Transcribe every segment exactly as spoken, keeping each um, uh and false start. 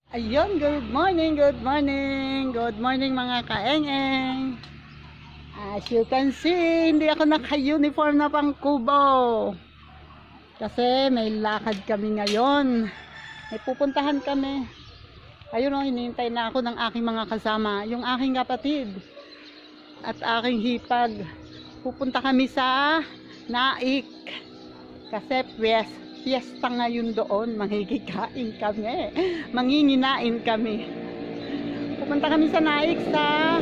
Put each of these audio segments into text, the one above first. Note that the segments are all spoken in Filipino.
Ayun, good morning, good morning, good morning mga kaengeng. As you can see, hindi ako naka-uniform na pang kubo. Kasi may lakad kami ngayon. May pupuntahan kami. Ayun o, hinihintay na ako ng aking mga kasama. Yung aking kapatid at aking hipag. Pupunta kami sa Naik. Kasi piyes, piyesta ngayon doon. Mangikikain kami. Manginginain kami. Pupunta kami sa Naik sa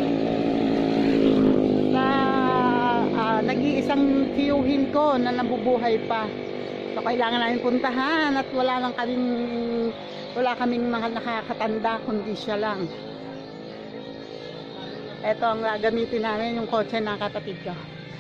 sa uh, nag-iisang tiyuhin ko na nabubuhay pa. So kailangan namin puntahan at wala lang kaming wala kaming mga nakakatanda kundi siya lang. Ito ang gagamitin namin, yung kotse ng kapatid ko.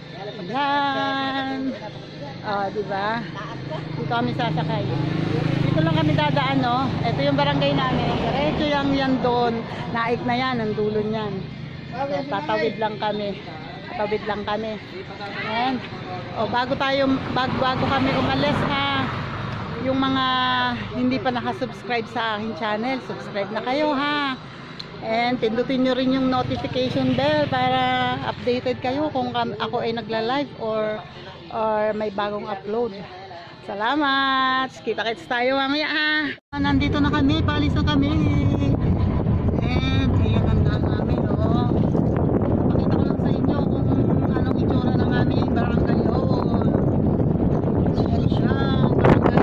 Yan. Oh, di ba? Dito kami sasakay. Dito lang kami dadaan, no? Ito yung barangay namin. Diretso yang yan doon. Naik na yan, ang dulo niyan. So, tatawid lang kami. Tatawid lang kami. And, oh, bago tayo, bago, bago kami umalis, ha, yung mga hindi pa nakasubscribe sa aking channel, subscribe na kayo, ha. And pindutin nyo rin yung notification bell para updated kayo kung ako ay nagla-live or or may bagong upload. Salamat! Kita-kits tayo mamaya, ha. Nandito na kami, palis na kami. And ayan ang daan namin, oh. Pakita ko lang sa inyo kung anong itsura ng aming barangay yun. Ayan siya, barangay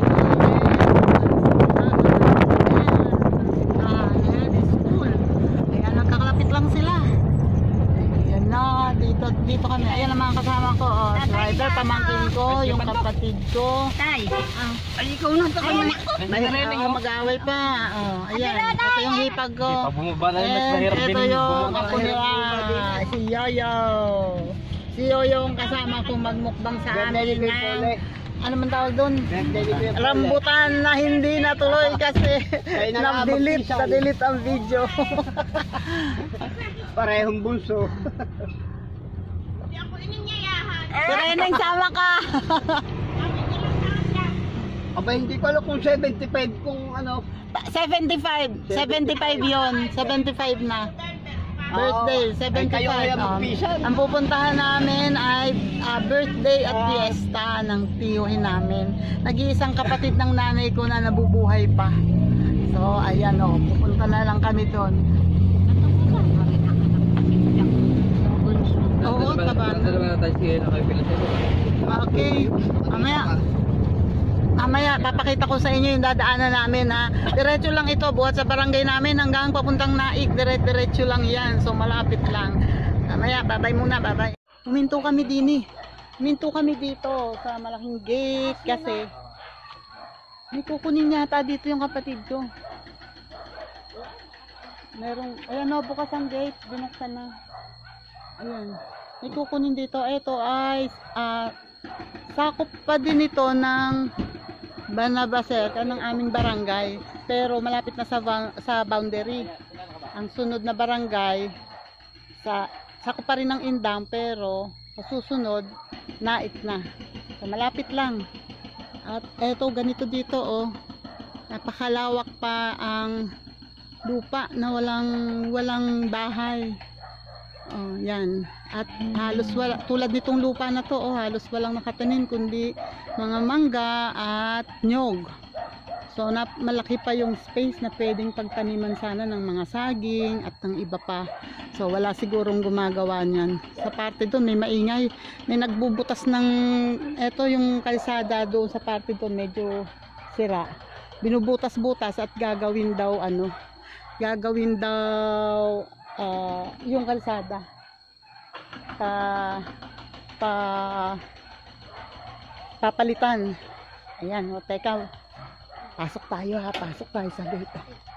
dito kami. Ayan ang mga kasama ko, oh. Driver, pamangkin ko, yung kapatid ko. Tay, Ah, ay ikaw na ito kami. may oh, mag-away pa. Oh, ayan. Ito yung hipag ko. Bumaba na mas And mahirap din. ito yung ako nila, si Yoyo. Si Yoyo yung kasama ko magmukbang sa amin ng, ano man tawag doon? Rambutan na hindi natuloy kasi na-delete, na-delete ang video. Parehong bunso. Pero nang sama ka. Aba, hindi ko alam kung seventy-five kung ano. seventy-five. seventy-five yon. seventy-five na. Birthday. Ay, seventy-five. kayo kaya Um, magpisan. ang pupuntahan namin ay uh, birthday at fiesta ng tiyuhin namin. Nag-iisang kapatid ng nanay ko na nabubuhay pa. So, ayan o. Pupunta na lang kami doon. Oo, taban. Okay. Mamaya. Mamaya, papakita ko sa inyo yung dadaanan namin, ha. Diretso lang ito, buhat sa barangay namin hanggang papuntang Naik. Diretso lang yan. So, malapit lang. Mamaya, babay muna, babay. Huminto kami din, eh. Huminto kami dito sa malaking gate kasi may kukunin yata dito yung kapatid ko. Merong, ayan o, bukas ang gate. Binuksan na. Ayan. May kukunin dito. Ito ay uh, sakop pa din ito ng Banabasek, ng aming barangay. Pero malapit na sa, sa boundary. Ang sunod na barangay, sa, sakop pa rin ng Indang, pero sa susunod, Naik na. So, malapit lang. At eto, ganito dito, oh. Napakalawak pa ang lupa na walang, walang bahay. Oh, yan. At halos wala, tulad nitong lupa na to, oh, halos walang nakatanim kundi mga mangga at nyog. So, na, malaki pa yung space na pwedeng pagtaniman sana ng mga saging at ng iba pa. So, wala sigurong gumagawa niyan. Sa parte doon may maingay. May nagbubutas ng, eto yung kalsada doon sa parte doon medyo sira. Binubutas-butas at gagawin daw ano, gagawin daw Uh, yung kalsada pa pa papalitan. Ayan, o teka, pasok tayo, ha, pasok tayo sa gate.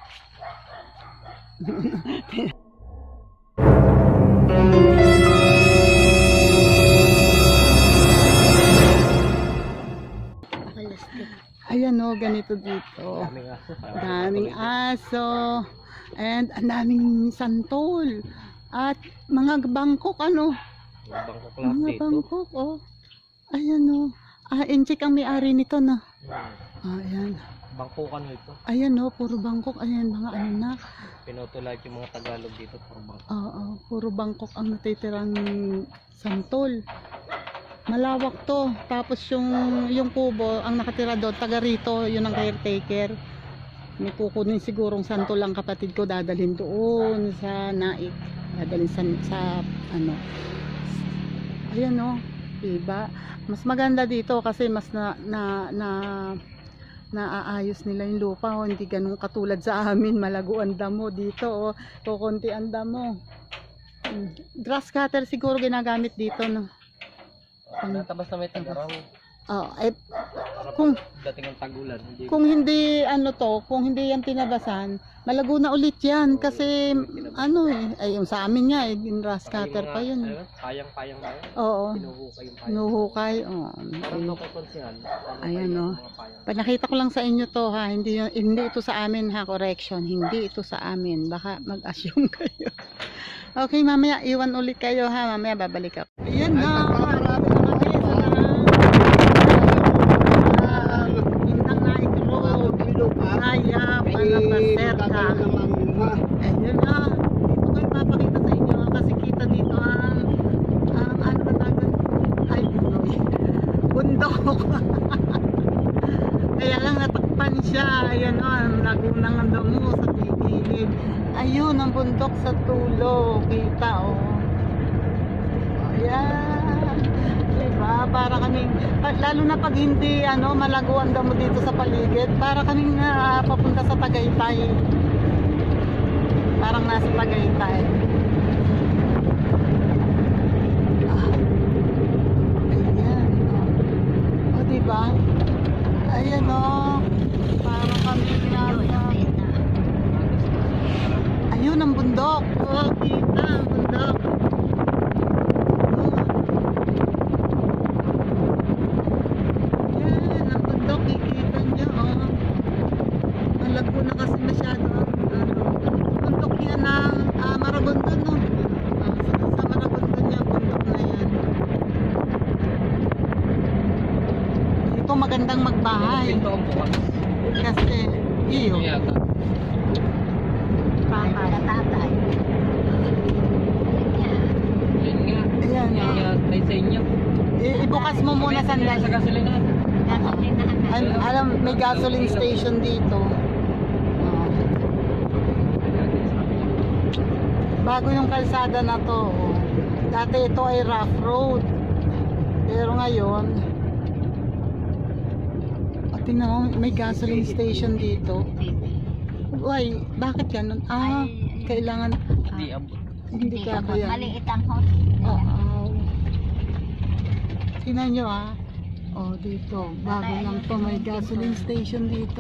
Ayan o, ganito dito. Daming aso. And ang daming santol. At mga bangkok, ano? Mga bangkok, oh. Ayan, oh. Ah, Enchik ang may-ari nito, na. Ah, ayan. Bangkukan mo ito. Ayan no, puro Bangkok. Ayan, mga ano na. Pinutulag yung mga Tagalog dito. Puro Bangkok. Oo, puro Bangkok ang natitirang santol. Malawak to. Tapos yung yung kubo, ang nakatira doon, taga rito, yun ang caretaker. May kukunin sigurong santol ang kapatid ko, dadalhin doon sa Naik. Dadalhin sa, sa ano. Ayan no, diba? Mas maganda dito kasi mas na na, na naaayos nila yung lupa, oh. Hindi ganun katulad sa amin, malago ang damo dito, oh. Kukunti ang damo. Hmm. Grass cutter siguro ginagamit dito, no. Ang natabas na may tagarang. Oh, eh, kung Dating ang tagulan. Hindi kung hindi ano to, kung hindi yan tinabasan, malago na ulit yan kasi ano eh, ay yung sa amin nga eh, yung grass cutter pa yun. Ano, payang-payang na yun. Oo. Pinuhukay yung payang. Nuhukay, oh. Parang no kay konsihan. Ayan, no. Panakita ko lang sa inyo to ha, hindi hindi ito sa amin ha, correction, hindi ito sa amin, baka mag-assume kayo. Okay, mamaya iwan ulit kayo ha, mamaya babalik ako. Ayan na, marami na kami sa Indang Naik Road, Kaya, Palapaserka. Ayun na, dito ko ipapakita sa inyo kasi kita dito ang, ang ano ba tawag? Ay, bunoy. Bundok. Kaya lang natakpan siya. Ayan o, ang lagunang ang damo sa tigilid. Ayun, ang bundok sa tulo. Kita o. Ayan. Diba? Para kaming, lalo na pag hindi ano, malago ang damo dito sa paligid, para kaming uh, papunta sa Tagaytay. Parang nasa Tagaytay. Ah. Ayan. O, diba? Ayan o, parang kami nasa, ayun ang bundok. Oh, kita ang bundok. Oh. Ayan ang bundok, kikita nyo oh. Malago na kasi masyado ang ano, bundok yan ng uh, Maragondon no. Uh, sa, sa Maragondon yung bundok na yan. Ito magandang magbahay. Ito ang bukas. Kasi, iyo. Yata. Tatay. Tatay. Yan nga. Ayan. Yan nga. Tay sa inyo. I- ibukas mo muna Sa sandali. gasolinahan. Al- alam, may gasoline station dito. Oh. Bago yung kalsada na to. Oh. Dati ito ay rough road. Pero ngayon, oh, tingnan mo, may gasoline station dito. Uy, bakit ganun? Ah, kailangan, Hindi ah, abot. hindi ka kaya. Maliit ang hot. Oo. Tingnan nyo ah. Oh, dito. Bago lang to. May gasoline station dito.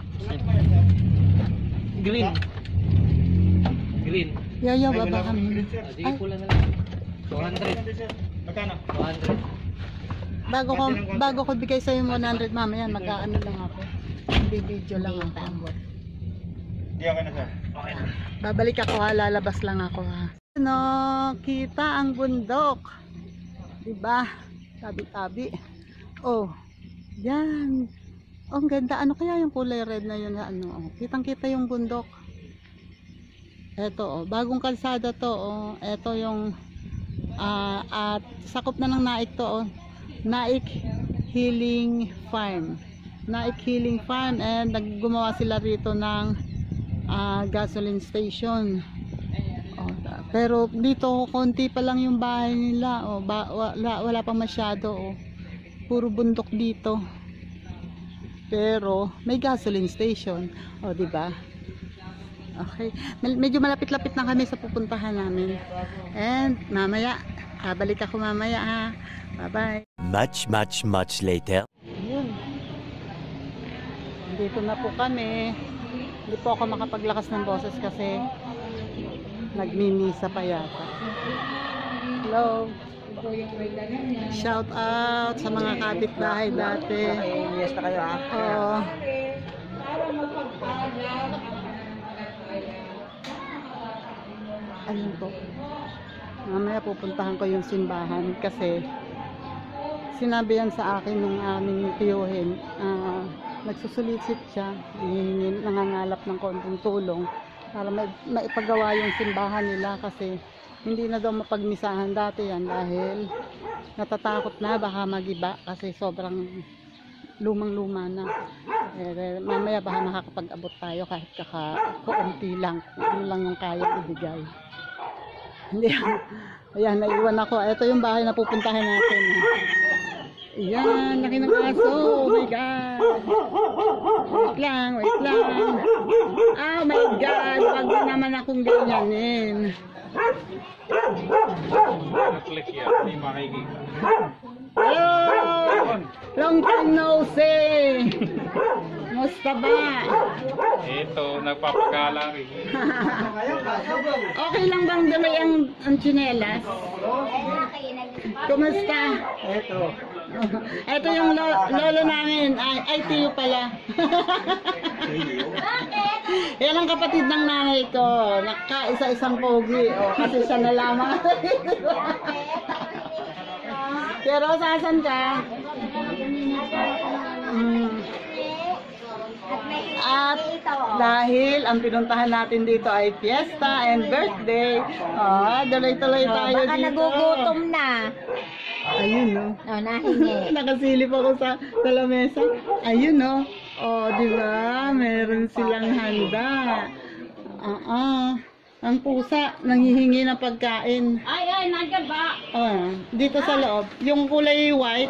Green. Green. Yayo, baba kami. Ah, di Ay, pula na lang. two hundred. Magkano? two hundred. bago ko, bago ko bigay sa'yo yung one hundred, mamaya mag-ano lang ako. Bibidyo lang ako. Hindi okay na sir. Okay na. Babalik ako ha, lalabas lang ako ha. Ano, kita ang bundok. Diba? Tabi-tabi. Oh, yan. Oh, ang ganda. Ano kaya yung kulay red na yun? Ano, oh, kitang-kita yung bundok. Eto, oh, bagong kalsada to. Oh. Eto yung ah, at sakop na ng Naik to. Oh. Naik Healing Farm. Naik Healing Farm and naggumawa sila rito ng ah, gasoline station. Oh, pero dito konti pa lang yung bahay nila. Oh, ba, wala, wala pa masyado. Oh. Puro bundok dito. Pero may gasoline station. O, di ba? Okay. Med- Medyo malapit-lapit na kami sa pupuntahan namin. And mamaya, babalik ako mamaya ha. Bye-bye. Much, much, much later. Ayun. Dito na po kami. Hindi po ako makapaglakas ng boses kasi nagmimisa pa yata. Hello. Shout out sa mga kapitbahay dati. Yes na kayo ah. Oo. Ayun po. Mamaya pupuntahan ko yung simbahan kasi sinabi yan sa akin nung aming tiyuhin. Ah, nagsusulisit siya, hihingin, nangangalap ng konting tulong para ma maipagawa yung simbahan nila kasi hindi na daw mapagmisahan dati yan dahil natatakot na baka magiba kasi sobrang lumang-luma na. Eh, mamaya baka makakapag-abot tayo kahit kaka-kaunti lang. Ano lang yung kaya ibigay. Hindi. Ayan, naiwan ako. Ito yung bahay na pupuntahan natin. Ayan, laki ng aso. Oh my God. Wait lang, wait lang. Oh my God. Wag na naman akong ganyanin. Click yan, hindi makikita. Hello! Long time no see! Musta ba? Ito, nagpapagala rin. Okay lang bang dala ang, ang tsinelas? Kumusta? Ito. Ito yung lo, lolo namin. Ay, ay tiyo pala. Yan ang kapatid ng nanay ko. Nakaisa-isang pogi. O, kasi siya na lamang. Pero sasan ka? Mm. At dahil ang pinuntahan natin dito ay fiesta and birthday, ah, tuloy-tuloy tayo Baka dito. nagugutom na. Ayun, no? Oh, nahingi. Nakasilip ako sa, sa lamesa. Ayun, no? Oh, di ba? Meron silang handa. Ah, ah. Ang pusa, nanghihingi ng pagkain. Ay, ay, nandiyan ba? Ah, dito sa loob. Yung kulay white.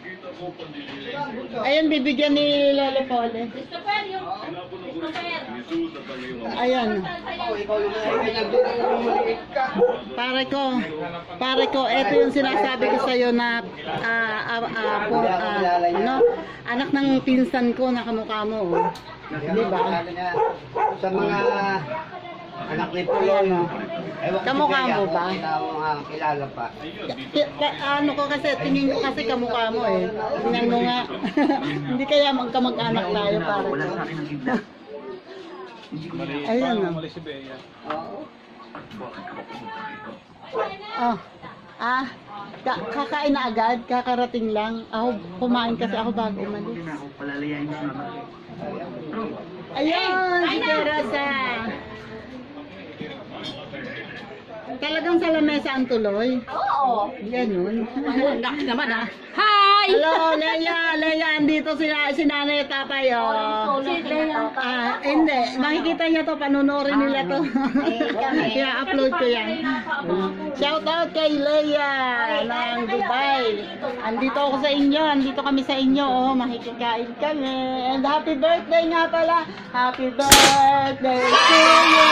Ayun, bibigyan ni Lolo Pole. Christopher, yung... Christopher. Ayan. Pare ko, pare ko, ito yung sinasabi ko sa'yo na ah, ah, ah, po- ah, ano, anak ng pinsan ko na kamukha mo. Oh. Di ba? Sa mga anak ni Polo, no? Ewan ko Kamukha si Jaya, mo kung ba? Kilala mo nga, kilala pa. Ki- ka- ano ko kasi, tingin ko kasi kamukha mo eh. Tingnan mo nga. Hindi kaya magkamag-anak tayo pare ko. Mali, Ayun, parang no? mali si Bea. Oh. Ah, ka- kakain na agad, kakarating lang. Ako, kumain kasi ako bago umalis. Ayun, si Teresa. Talagang sa lamesa ang tuloy. Oo. Ganun. Nak naman ah. Hi! Hello, Leia, Leia, andito si, si Nanay at Tatay, oh. Si Leia. Ah, hindi, makikita niya to, panunorin nila to. Kaya upload ko yan. Shout out kay Leia ng Dubai. Andito ako sa inyo, andito kami sa inyo, oh, makikikain kami. And happy birthday nga pala. Happy birthday to you,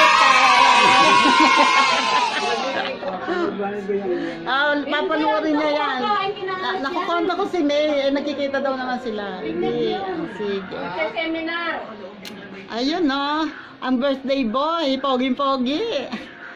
Ah, papanoorin niya yan. Ah, nakukonta ko si May, eh, nakikita daw naman sila. Hindi, ah, sige. Seminar. Ayun no, ang birthday boy, pogi-pogi.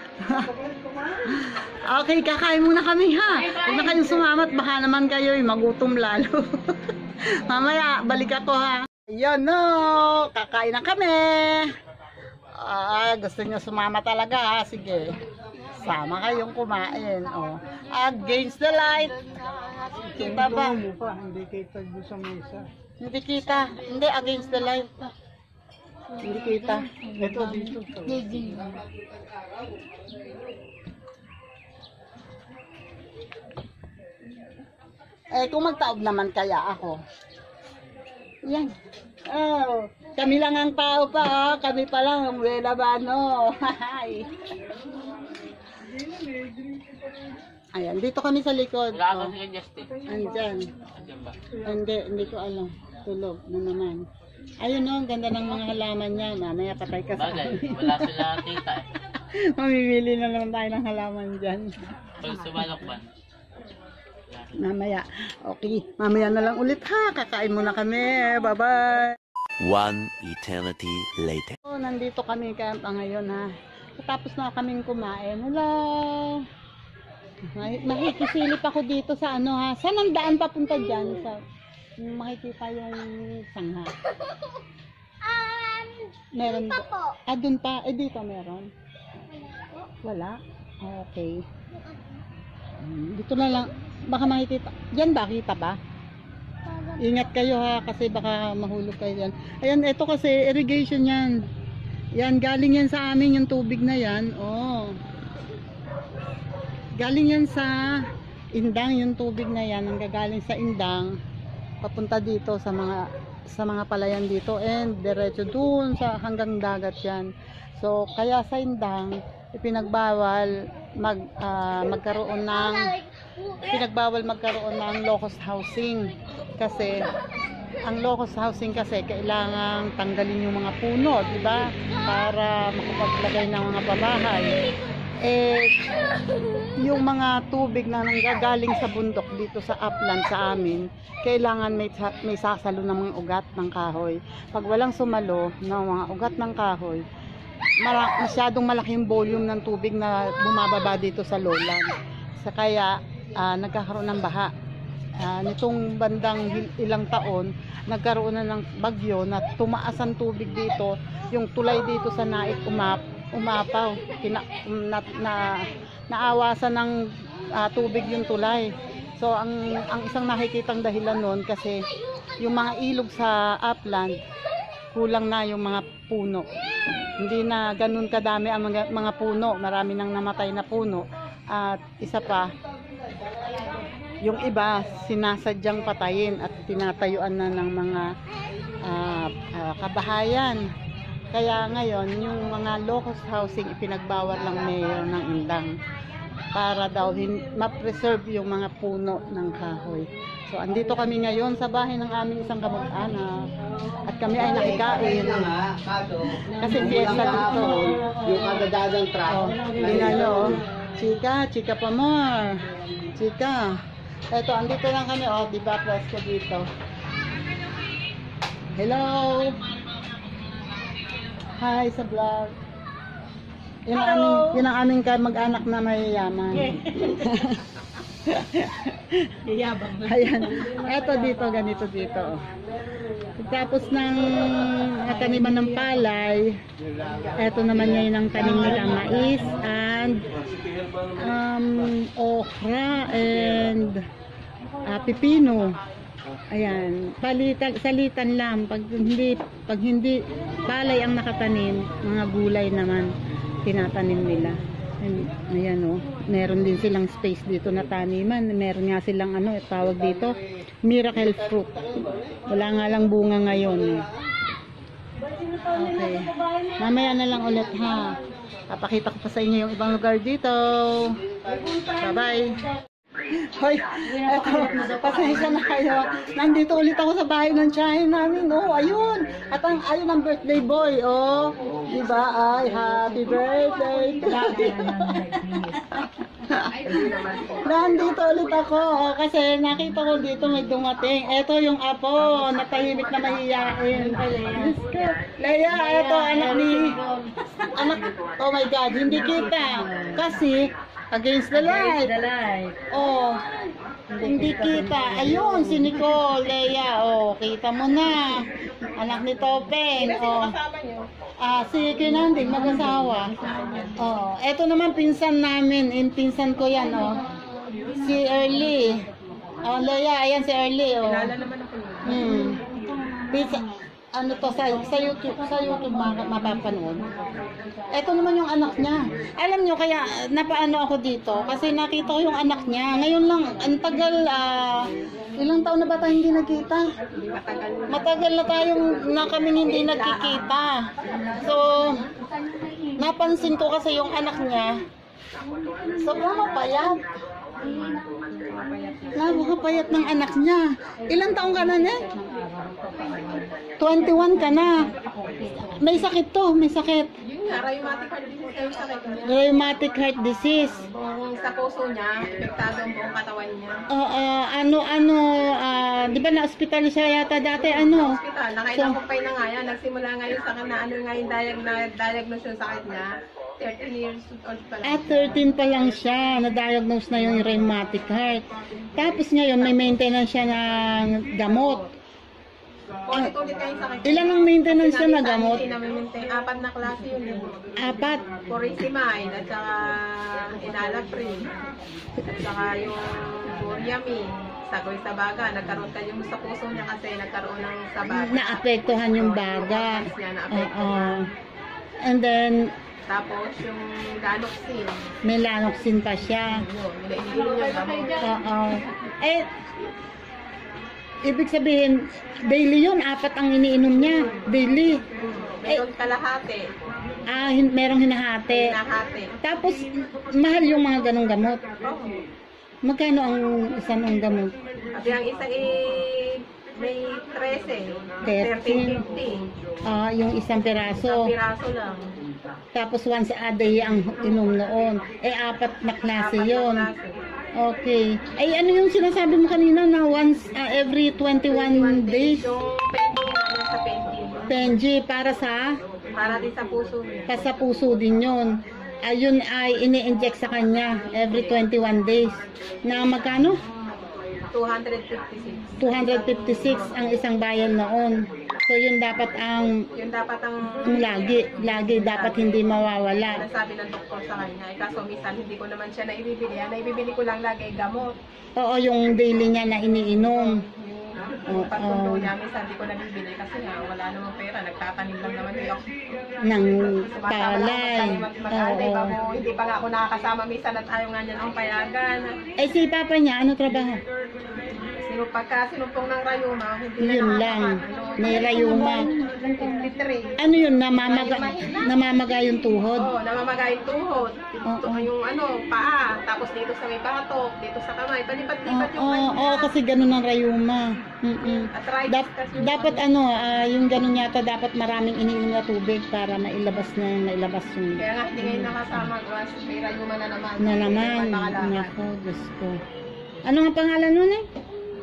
Okay, kakain muna kami ha. Huwag na kayong sumamat, baka naman kayo eh, magutom lalo. Mamaya, balik ako ha. Ayun no, kakain na kami. Ah, gusto niyo sumama talaga ha, sige. Sama kayong kumain, oh. Against the light. Kita ba? Hindi kita doon sa mesa. Hindi kita. Hindi, against the light. Hindi kita. Ito dito. Eh, kung magtaob naman kaya ako. Yan. Oh, kami lang ang tao pa, oh. Kami pa lang ang Buena Bano. Hi. Ayan, dito kami sa likod. Wala Oh. ka si Justin. Andyan. Andiyan ba? Hindi, hindi ko alam. Tulog na naman. Ayun no, ang ganda ng mga halaman niya. Mamaya patay ka sa Bagay, amin. wala sila tita eh. Mamimili na naman tayo ng halaman dyan. Pag sumalok ba? Mamaya. Okay, mamaya na lang ulit ha. Kakain muna kami. Bye-bye. One eternity later. So, nandito kami kaya pa ngayon ha. Tapos na kaming kumain. Hello. Mahi- Makikisilip ako dito sa ano ha. Saan ang daan papunta dyan? Sa, yung makikita yung sangha. Meron ba? Ah, dun pa. Eh, dito meron. Wala? Okay. Hmm, dito na lang. Baka makikita. Diyan ba? Kita ba? Ingat kayo ha, kasi baka mahulog kayo yan. Ayan, ito kasi irrigation yan. Yan, galing yan sa amin yung tubig na yan. Oh. Galing yan sa Indang, yung tubig na yan, ang gagaling sa Indang, papunta dito sa mga sa mga palayan dito and diretso dun sa hanggang dagat yan. So, kaya sa Indang, ipinagbawal mag, ah, magkaroon ng pinagbawal magkaroon ng low-cost housing kasi ang low-cost housing kasi kailangang tanggalin yung mga puno, di ba? Para makapaglagay ng mga pabahay. Eh, yung mga tubig na nanggagaling sa bundok dito sa upland sa amin, kailangan may, may sasalo ng mga ugat ng kahoy. Pag walang sumalo ng mga ugat ng kahoy, mara, masyadong malaki yung volume ng tubig na bumababa dito sa lowland. Sa kaya, uh, nagkakaroon ng baha. Uh, nitong bandang ilang taon, nagkaroon na ng bagyo na tumaas ang tubig dito. Yung tulay dito sa Naik umap, umapaw. Kina, na, na, naawasan ng uh, tubig yung tulay. So, ang, ang isang nakikitang dahilan nun kasi yung mga ilog sa upland, kulang na yung mga puno. Hindi na ganun kadami ang mga, mga puno. Marami nang namatay na puno. At isa pa, yung iba sinasadyang patayin at tinatayuan na ng mga uh, uh, kabahayan. Kaya ngayon, yung mga low-cost housing ipinagbawal lang mayor ng Indang para daw ma-preserve yung mga puno ng kahoy. So, andito kami ngayon sa bahay ng aming isang kamag-anak at kami ay nakikain. Kasi fiesta dito. Yung kadadagang truck. Oh, tingnan nyo, oh. Chika, chika pa more. Chika. Eto, andito lang kami, oh, di ba, presko dito. Hello. Hi sa vlog. Yun ang aming, yun ang aming mag-anak na mayayaman. Yayabang na. Ayan. Eto dito, ganito dito. Tapos ng taniman ng palay, eto naman ngayon ang tanim nila mais and um, okra and uh, pipino. Ayan, palitan, salitan lang. Pag hindi, pag hindi palay ang nakatanim, mga gulay naman tinatanim nila. Ayan, oh, meron din silang space dito na taniman. Meron nga silang ano, tawag dito, miracle fruit. Wala nga lang bunga ngayon. Okay. Mamaya na lang ulit ha. Papakita ko pa sa inyo yung ibang lugar dito. Bye-bye. Hoy, eto, pasensya na kayo. Nandito ulit ako sa bahay ng tiyahin namin. Oh, ayun. At ang ayun ang birthday boy. Oh, di ba? Ay, happy birthday. Nandito ulit ako. Oh, kasi nakita ko dito may dumating. Eto yung apo, natahimik na mahihiyain. Leia, eto anak ni anak. Oh my God, hindi kita. Kasi against the light. The light. Oh, hindi kita. Ayun, si Nicole, Leia. Oh, kita mo na. Anak ni Topeng. Oh. Ah, si Kinanding, mag-asawa. Oh, eto naman pinsan namin. In pinsan ko yan, oh. Si Early. Oh, Leia, ayan si Early, oh. Hmm. Pinsan, ano to sa sa YouTube, sa YouTube mapapanood. Ito naman yung anak niya. Alam nyo kaya napaano ako dito kasi nakita ko yung anak niya. Ngayon lang ang tagal, uh, ilang taon na ba tayo hindi nagkita? Matagal na tayong na kaming hindi nagkikita. So napansin ko kasi yung anak niya sobrang mapayat. Napakapayat ng anak niya. Ilang taong ka na ne? twenty-one ka na. May sakit to, may sakit. Yun nga, rheumatic heart disease yung sakit niya. Rheumatic heart disease. Kung sa puso niya, apektado ang buong katawan niya. Oo, uh, ano, ano, uh, di ba na-hospital siya yata dati, ano? Hospital, nakailakumpay na nga yan. Nagsimula nga yung sakit na ano nga yung diag- diagnose yung sakit niya. thirteen years old pa lang. At thirteen pa lang siya, na-diagnose na yung rheumatic heart. Tapos ngayon, may maintenance siya ng gamot. Ulit-ulit nga yung sakit. Ilan ang maintenance siya na gamot? Apat na klase yun. eh. Apat. Furosemide at saka enalapril. At saka yung Boriamine, sagoy sa baga, nagkaroon kayo sa puso niya kasi nagkaroon ng sa baga. Naapektuhan yung baga. Yung niya Oo. naapektuhan. And then, Tapos yung Lanoxin, may lanoxin pa siya. yun, iniinom yung gamot. Oo. Eh, ibig sabihin, daily yun, apat ang iniinom niya. Daily. Meron kalahati, Ah, hin- merong hinahati. hinahati. Tapos, mahal yung mga ganong gamot. Oo. Magkano ang isa ng gamot? At yung isa eh, may thirteen, thirteen. thirteen fifty. Ah, yung isang Isang piraso. piraso lang. Tapos once a day ang inom noon. Eh, apat na klase Apat na yun. klase. Okay. Ay, ano yung sinasabi mo kanina na once ah, every twenty-one days? Yung pending na ano sa pending. Benji, para sa Para din sa puso niya. pa sa puso din yun. Ayun ay ini-inject sa kanya every twenty-one days. Na magkano? two fifty-six. two fifty-six ang isang bayan noon. So yun dapat ang, Yun dapat ang ang lagi, lagi dapat hindi mawawala. nasabi ng doktor sa kanya. Eh, kaso minsan hindi ko naman siya naibibili. Ang naibibili ko lang lagi ay gamot. Oo, yung daily niya na iniinom. Yung patundo niya, minsan hindi ko nabibili kasi nga wala namang pera. Nagtatanim lang naman yung ako. Ng Sumasama lang ako palay. magtanim at mag-alay. Oo. Bago, hindi pa nga ako nakakasama minsan at ayaw nga niya ng payagan. Eh si papa niya, ano trabaho? Sino, pagka sinumpong ng rayuma, hindi na Yun nakaka- lang. ano, May rayuma. fifty-three. Ano yun, namamaga, namamaga yung tuhod? Oo, namamaga yung tuhod. Ito Oo. yung ano, paa. Tapos dito sa may batok, dito sa kamay. Palipat-lipat yung Oo, kanya. oo, kasi ganun ang rayuma. Mm-mm. Arthritis Dap- kasi yung dapat ano, ah, yung ganun yata, dapat maraming iniinom na tubig para mailabas na, mailabas yung Kaya nga, hindi ngayon nakasama. Gawas, may rayuma na naman. na naman. Hindi naman makalaman. Nako, Diyos ko. Ano nga pangalan nun eh?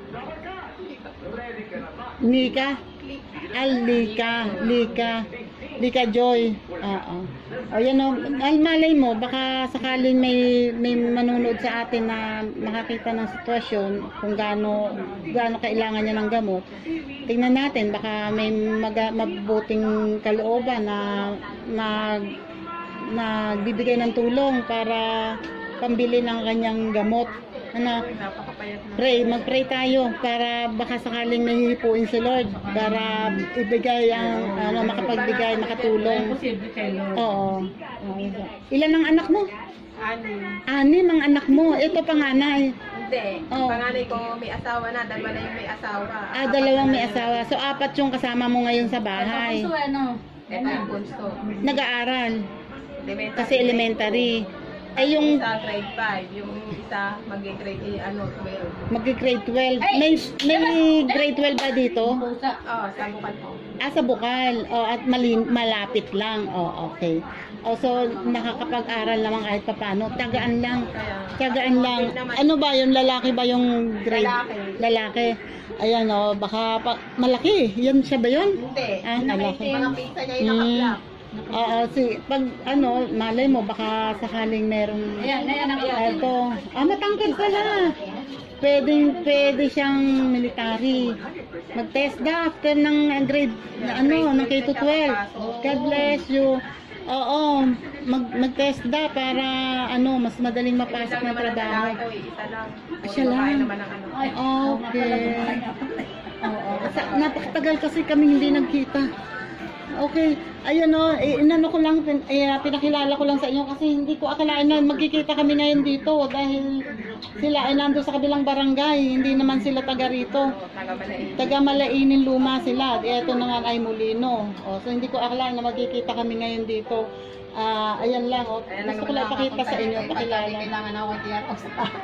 Nika? Al Lika. Lika. Lika Joy. Oo. O yan o. Al malay mo, baka sakaling may, may manonood sa atin na makakita ng sitwasyon kung gaano, gaano kailangan niya ng gamot. Tingnan natin, baka may maga, mabuting kalooban na mag, magbibigay ng tulong para pambili ng kanyang gamot. Ano? Napakapayat na. Pray, mag-pray tayo para baka sakaling mahihipuin si Lord para ibigay ang ano, makapagbigay, makatulong. Posible kay Lord. Oo. Oo. Ilan ang anak mo? Ani. Anim ang anak mo. Ito panganay. Hindi. Oo. Panganay ko may asawa na. Dalawa na yung may asawa. Ah, dalawang may asawa. So apat yung kasama mo ngayon sa bahay. So ano? Ito yung bunso. Nag-aaral Elementary. kasi elementary. Ay yung Isa grade five. Yung isa mag-grade eh, ano, twelve. mag-grade twelve. May, may grade twelve ba dito? Pusa. Oo, sa bukal po. Ah, sa Bukal. Oh, at malin, malapit lang. Oh, okay. Oh, so nakakapag-aral naman kahit papaano. Tagaan lang. Kaya, Tagaan lang. Ano ba yung lalaki ba yung grade? Lalaki. Lalaki. Ayan oh, baka pa, malaki. Yan siya ba yun? Hindi. Ah, Yung malaki. mga pizza niya yung Mm. naka-flap. Oo, si pag ano, malay mo baka sakaling merong Ayan, ayan ang ito. Ah, matangkad pala. Pwedeng pwede siyang military. Mag-test na after ng grade na ano, ng K to twelve. God bless you. Oo, mag mag-test na para ano, mas madaling mapasok ng trabaho. Isa lang. Siya lang. Babae naman ang ano. Okay. Oo, kasi napakatagal kasi kami hindi nagkita. Okay, ayun o, eh, inano ko lang, pin, eh, pinakilala ko lang sa inyo kasi hindi ko akalain na magkikita kami ngayon dito dahil sila ay nando sa kabilang barangay, hindi naman sila taga rito. Taga-Malain. Taga Malainin Luma sila, ito na nga ay Molino. O, so hindi ko akalain na magkikita kami ngayon dito. Ah, ayan lang, o, gusto ko lang pakita sa inyo, pakilala. Kailangan ako tiyan o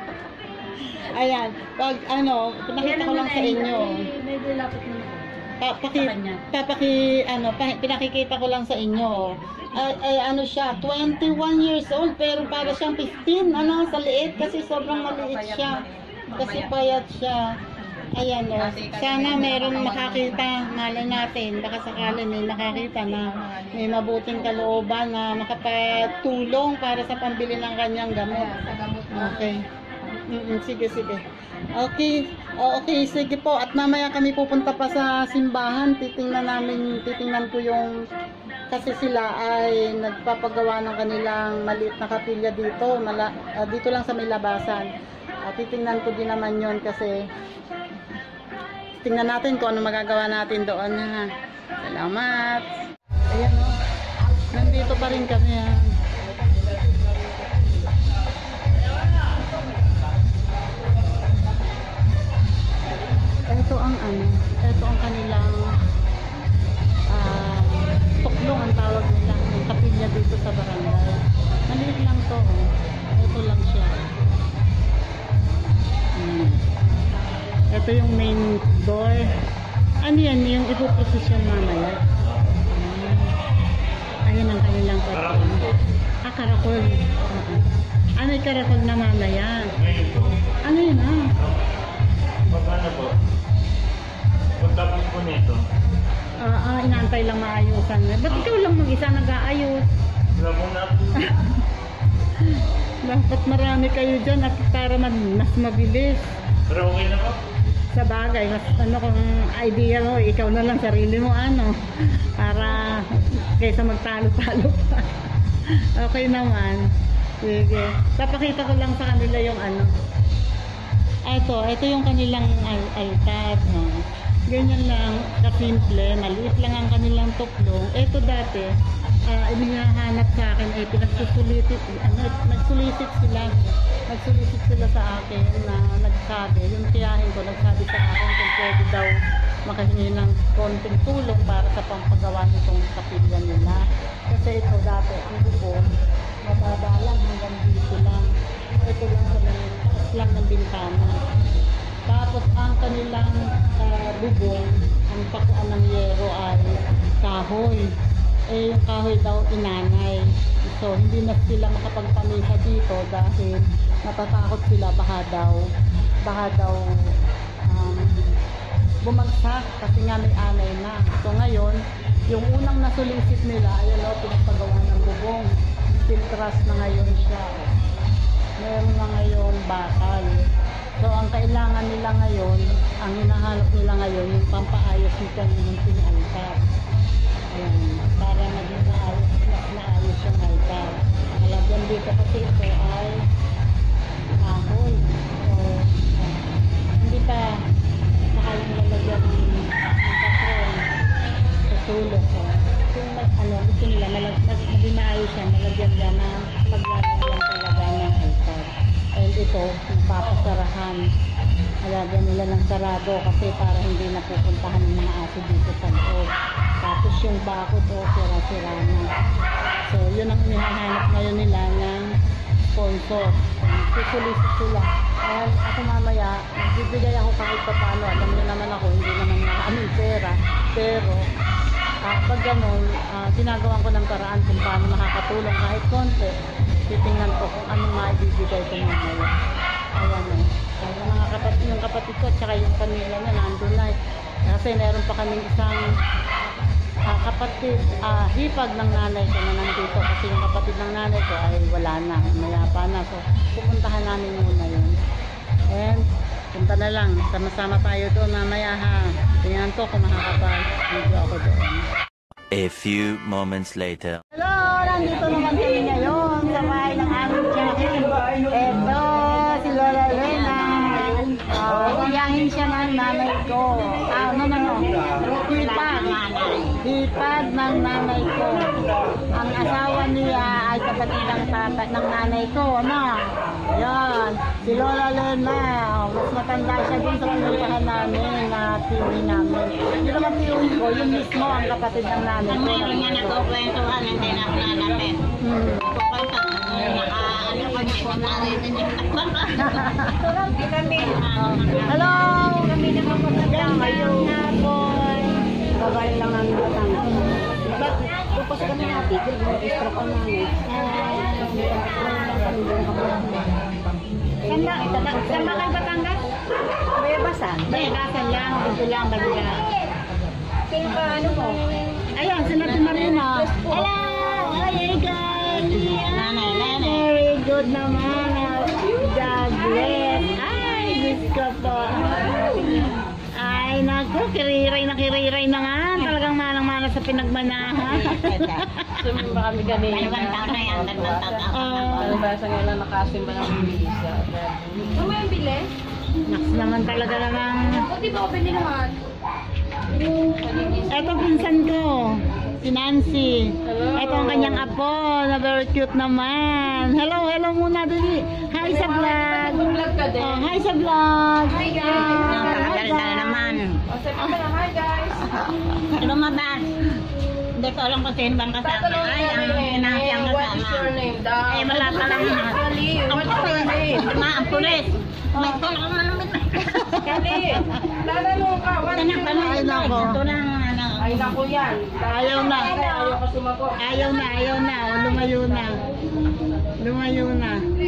Ayan, pag ano, pinakita ko lang sa inyo. Medyo lapit na ako. Papaki, Sa kanya. papaki, ano, pa, pinakikita ko lang sa inyo. Ay, ay, ano siya, twenty-one years old, pero para siyang fifteen, ano, sa liit, kasi sobrang maliit siya. Kasi payat siya. Ayan, o. Sana meron makakita, malay natin, baka sakali may makakita na may mabuting kalooban na makapatulong para sa pambili ng kanyang gamot. sa gamot mo. Okay. Mm, sige, sige. Okay. O, okay, sige po. At mamaya kami pupunta pa sa simbahan. Titingnan namin, titingnan ko yung kasi sila ay nagpapagawa ng kanilang maliit na kapilya dito, mala, ah, dito lang sa may labasan. At titingnan ko din naman yon kasi tingnan natin kung ano magagawa natin doon ha. Salamat. Ayan o. Oh. Nandito pa rin kami ha. Ito ang ano, ito ang kanilang uh, tuklong ang tawag nila, yung kapilya dito sa barangay. Maliit lang to, oh. Ito lang siya. Hmm. Ito yung main door. Ano yan, yung ipoprosesyon mamaya. Hmm. Ayan ang kanilang patron. Ah, karakol. Uh-huh. Ano yung karakol na mamaya? Ano yun ah? Magkano po? Pagtapos po nito. Ah, ah, inaantay lang maayusan. Ba't ikaw lang mag-isa nag-aayos? Wala po na po. Dapat marami kayo dyan at para mas, mas mabilis. Pero okay na po. Sa bagay, mas ano kung idea mo, ikaw na lang sarili mo ano. Para kaysa magtalo-talo pa. Okay naman. Sige. Papakita ko lang sa kanila yung ano. Ito, ito yung kanilang al altar. No? Ganyan lang, kasimple, maliit lang ang kanilang tuklong. Ito dati, uh, inihahanap sa akin, eh, pinagsusulitit, ano, nagsulitit sila. Nagsulitit sila sa akin na nagsabi, yung tiyahin ko, nagsabi sa akin kung pwede daw makahingi ng konting tulong para sa pampagawa nitong kapilya nila. Kasi ito dati, ang bubong, mataba lang hanggang dito lang. Ito lang sa mga lang ng bintana. Tapos ang kanilang uh, bubong, ang pakuan ng yero ay kahoy. Eh yung kahoy daw inanay. So hindi na sila makapagpamisa dito dahil natatakot sila baka daw baka daw um, bumagsak kasi nga may anay na. So ngayon, yung unang nasulisit nila ay ano, pinagpagawa ng bubong. Steel truss na ngayon siya. Meron na ngayon bakal. So ang kailangan nila ngayon, ang hinahanap nila ngayon, yung pampaayos nito ng pinaltar. Ayan, para maging naayos, naayos yung altar. Malagyan dito kasi ito ay kahoy. So, hindi pa nakayang lalagyan ng, ng patron sa sulok. So, kung mag, ano, gusto nila, malag, maging maayos yan, malagyan yan na paglalagyan talaga ng altar. And ito, magpapasarahan. Alagyan nila ng sarado kasi para hindi napupuntahan ng mga aso dito sa loob. Tapos yung bakod o sira-sira na. So, yun ang inihahanap ngayon nila ng sponsor. So, susulisit sila. At ako mamaya, magbibigay ako kahit pa paano. Alam niyo naman ako, hindi naman maraming pera. Pero, uh, pag ganun, uh, ginagawan ko ng paraan kung paano makakatulong kahit konti. Titingnan ko kung anong maibibigay ko mamaya. Ayan o. Yung mga kapatid, yung kapatid ko, tsaka yung pamilya niya, nandun na. Kasi meron pa kaming isang uh, kapatid, uh, hipag ng nanay ko na nandito. Kasi yung kapatid ng nanay ko ay wala na, mayapa na. So, pupuntahan namin muna yun. And, punta na lang. Sama-sama tayo doon mamaya ha. Tingnan ko kung makakapag-video ako doon. A few moments later. Hello! Nandito naman kami ngayon sa bahay ng aming tiyahin. Eto, si Lola Lena. Uh, Iyahin siya ng nanay ko. Ah, no, no, no. Hipag. Hipag ng nanay ko. Ang asawa niya ay kapatid ng tatay ng nanay ko. Ano? Yan. Si Lola Lena. Mas matanda siya din sa pinuntahan namin na tiwi namin. Hindi naman tiwi ko. Yung mismo ang kapatid ng nanay ko. Mayroon nga nagkukwentuhan, hindi na ako nanapin. Hmm. Nagkukwentuhan, naka, ano ko niya, kumaritin yung Hindi kami. Hello! Kami nakapagandang hapon. Babae lang ang batang. Ba't bukas kami natin, mag-stroke ang namin. Sanda, sanda kayo Batangas? Bayabasan? Bayabasan lang. Ito lang bagya. Sino ka, ano mo? Ayun, si Nati Marina. Hello! Very good! Nanay, nanay. Very good naman. God bless. Ay, Diyos ko po. Ay, naku, kiriray na kiriray naman. Talagang manang-manang na sa pinagmanahan. Sumimba kami kanina. Dalawang taon na yan, dalawang taon na. Ah, Palibasa nga lang nakasimba ng visa. Ano yung bili? naks naman talaga namang. O, di ba open din naman? Eto pinsan ko, si Nancy. Hello. Eto ang kanyang apo, na very cute naman. Hello, hello muna dali. Hi sa vlog. Vlog ka din. Oh, hi sa vlog. Hi guys. Nakakaganda na naman. O, sabi ko na, hi guys. Lumabas. Hindi ko alam kung sino bang kasama. Tatanong Ay, ang namin eh, inasiyang what is your kasama. name daw? Eh, wala pa lang. Kali, what is your name? Ma, ang pulis. May tulong malambit. Kali, tatanong ka, what is Tanak your pa name? Ay, nako. Ito lang, ano. Ay, naku yan. Ayaw na. Ayaw ko sumagot. Ayaw na, ayaw na. O, lumayo na. Lumayo na.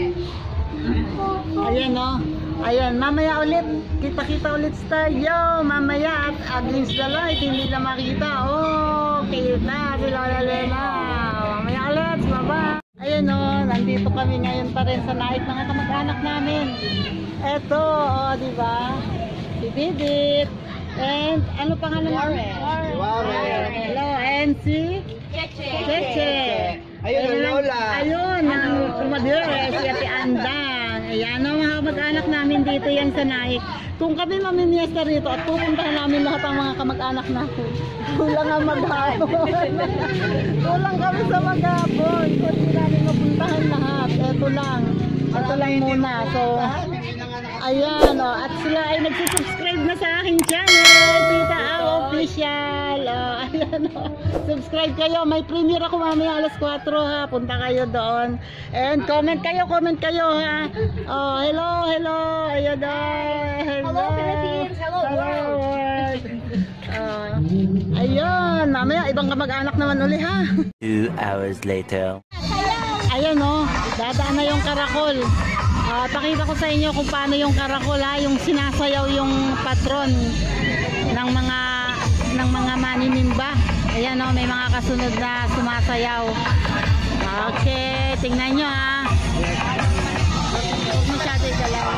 Ayan o. Ayan, mamaya ulit. Kita-kita ulit tayo. Mamaya at against the light. Hindi na makita. Oh, cute na. Si Lola Lena. Mamaya ulit. Bye-bye. Ayan o. Nandito kami ngayon pa rin sa naik mga kamag-anak namin. Eto, o, di ba? Si Didit. And ano pangalan mo? Warren. Hello, and si Cheche. Ayun, ang Lola. Ayun, ang kumadure, si Ate Andang. Ayan, ang mga mag-anak namin dito yan sa Naik. Kung kami mamimiesta rito at pupuntahan namin lahat ang mga kamag-anak natin, kulang ang maghapon. Kulang kami sa maghapon. So, hindi namin mapuntahan lahat. Ito lang. Ito lang muna. So, ayan, oh, at sila ay nagsusubscribe na sa aking channel, Tita Au Official. Oh, ayan, oh. Subscribe kayo. May premiere ako mamaya alas kwatro ha. Punta kayo doon. And comment kayo, comment kayo ha. Oh, hello, hello. Ayan, oh. Hello, Philippines. Hello, world. Oh, ayun. Mamaya, ibang kamag-anak naman uli ha. Two hours later. Ayan oh, dadaan na yung karakol. Ah, pakita ko sa inyo kung paano yung karakol ha, yung sinasayaw yung patron ng mga ng mga maninimba. Ayan oh, may mga kasunod na sumasayaw. Okay, tingnan nyo ha. Huwag masyado igalaw.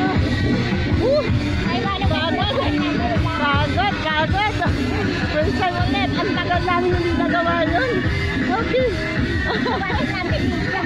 Uh, Ay, wala pa. Kagad, kagad. First time ulit. Ang tagal namin hindi nagawa yun. Okay. Balik natin dito.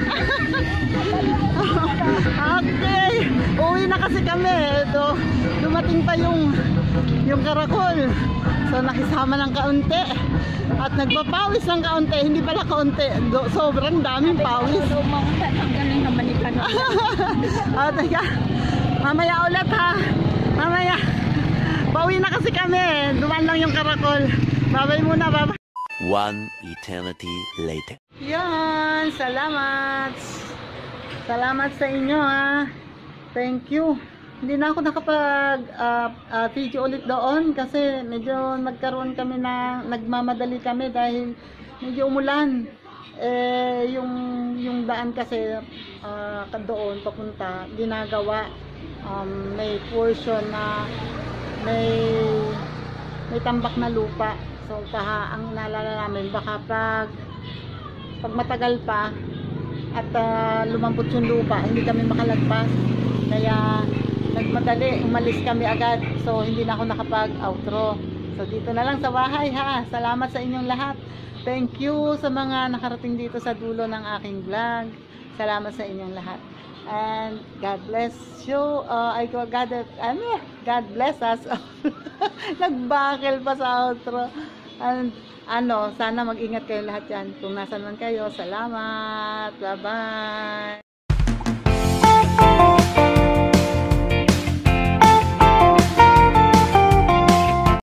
Okay. Uwi na kasi kami. Ito, dumating pa yung yung karakol. So nakisama ng kaunti. At nagpapawis ng kaunti. Hindi pala kaunti. Do, sobrang daming pawis. Lumamutan ang galing naman ni Kanon. Ah, teka. Mamaya ulit ha. Mamaya. Pauwi na kasi kami. Duman lang yung karakol. Babay muna, babay. One eternity later. Yan, salamat. Salamat sa inyo ha. Thank you. Hindi na ako nakapag uh, uh, video ulit doon kasi medyo nagkaroon kami na nagmamadali kami dahil medyo umulan. Eh yung yung daan kasi uh, doon papunta ginagawa, um, may portion na may may tambak na lupa. So paha ang naalala namin baka pag pag matagal pa at uh, lumambot yung lupa hindi kami makalagpas, kaya nagmadali, umalis kami agad. So hindi na ako nakapag outro. So dito na lang sa bahay ha. Salamat sa inyong lahat. Thank you sa mga nakarating dito sa dulo ng aking vlog. Salamat sa inyong lahat. And God bless you. Uh, I go God, ano, God bless us. Nagbakil pa sa outro. And ano, sana mag-ingat kayo lahat yan. Kung nasan man kayo, salamat. Bye-bye.